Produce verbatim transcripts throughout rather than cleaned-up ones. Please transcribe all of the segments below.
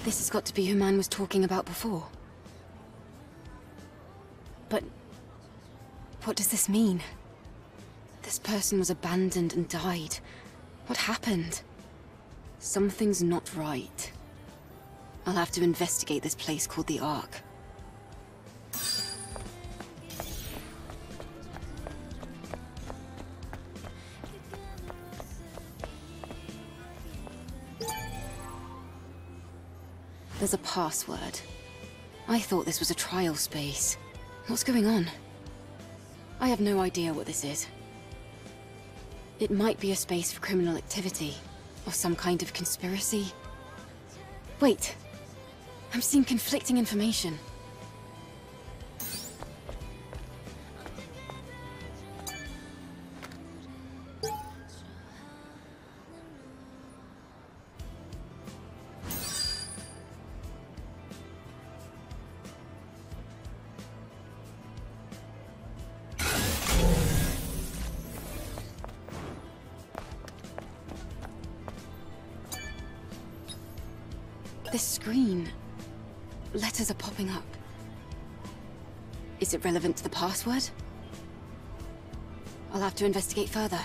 This has got to be who man was talking about before. But... what does this mean? This person was abandoned and died. What happened? Something's not right. I'll have to investigate this place called the Ark. There's a password. I thought this was a trial space. What's going on? I have no idea what this is. It might be a space for criminal activity, or some kind of conspiracy. Wait! I'm seeing conflicting information. This screen... letters are popping up. Is it relevant to the password? I'll have to investigate further.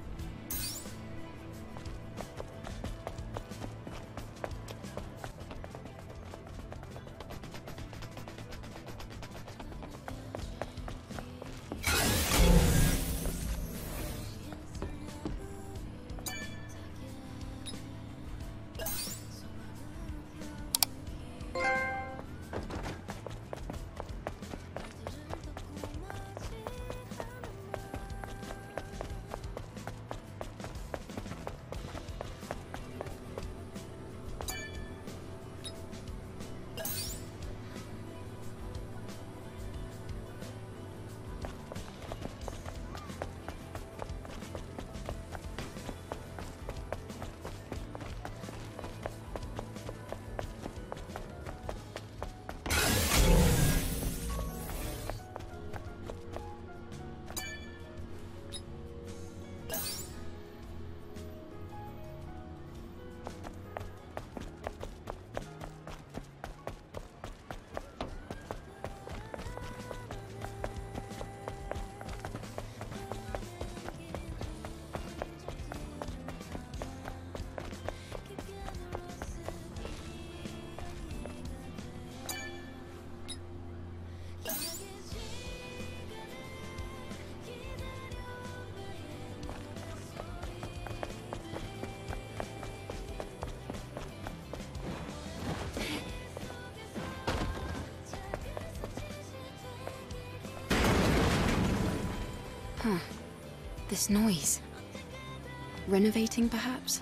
Huh. This noise. Renovating, perhaps?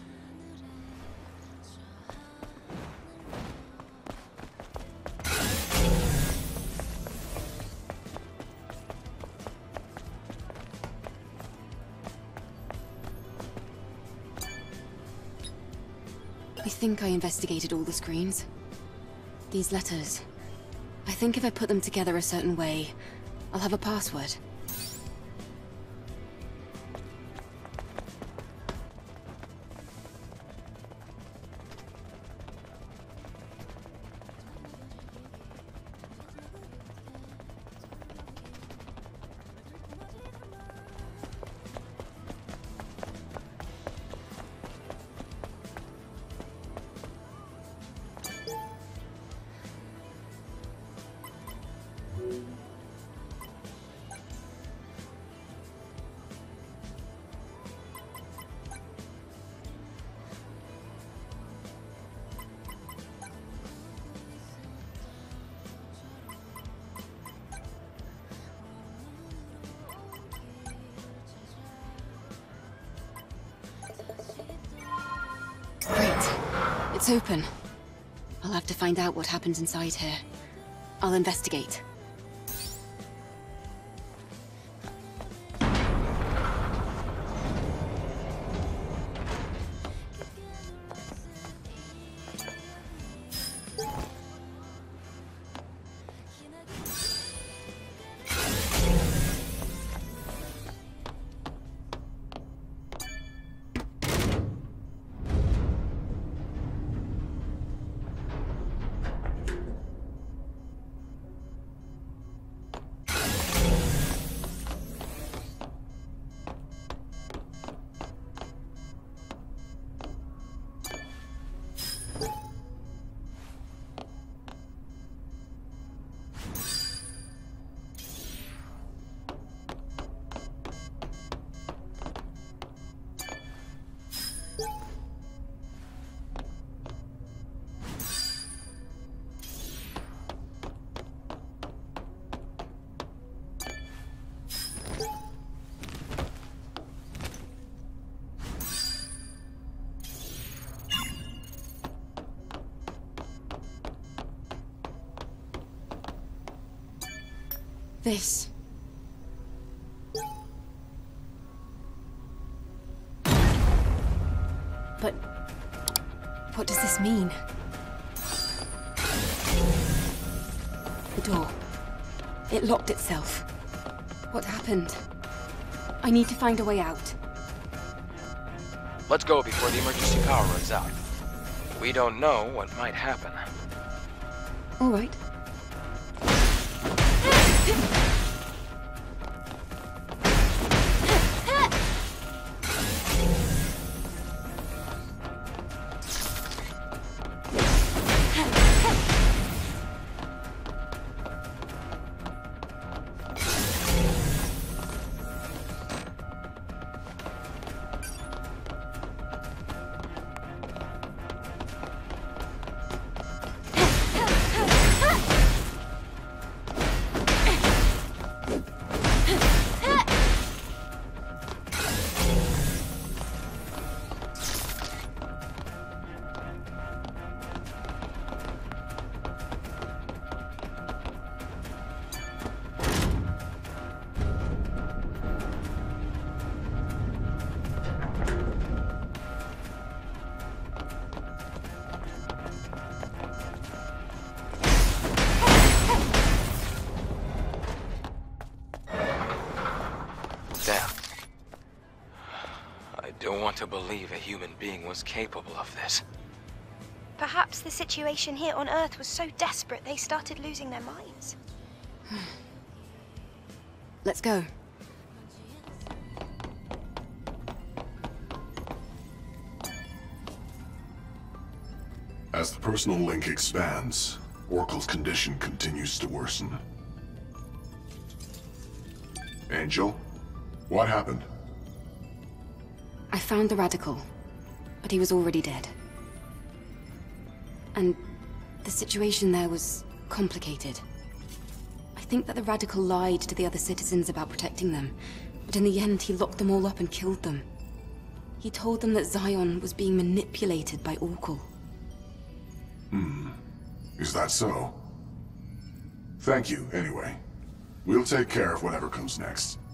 I think I investigated all the screens. These letters. I think if I put them together a certain way, I'll have a password. It's open. I'll have to find out what happens inside here. I'll investigate. this? But what does this mean? The door. It locked itself. What happened? I need to find a way out. Let's go before the emergency power runs out. We don't know what might happen. All right. Damn. I don't want to believe a human being was capable of this. Perhaps the situation here on Earth was so desperate they started losing their minds. Let's go. As the personal link expands, Oracle's condition continues to worsen. Angel? What happened? I found the Radical, but he was already dead. And the situation there was complicated. I think that the Radical lied to the other citizens about protecting them, but in the end he locked them all up and killed them. He told them that Zion was being manipulated by Oracle. Hmm. Is that so? Thank you, anyway. We'll take care of whatever comes next.